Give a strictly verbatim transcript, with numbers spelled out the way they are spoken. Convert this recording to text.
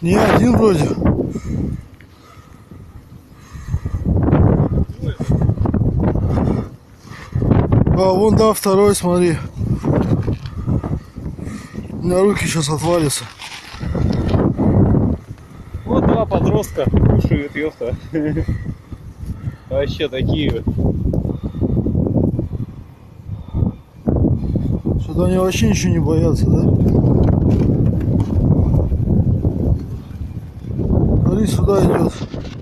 Не один вроде. А вон, да, второй, смотри. У меня руки сейчас отвалятся. Вот два подростка кушают, ёпта. Вообще такие. Что-то они вообще ничего не боятся, да? Смотри, сюда идет.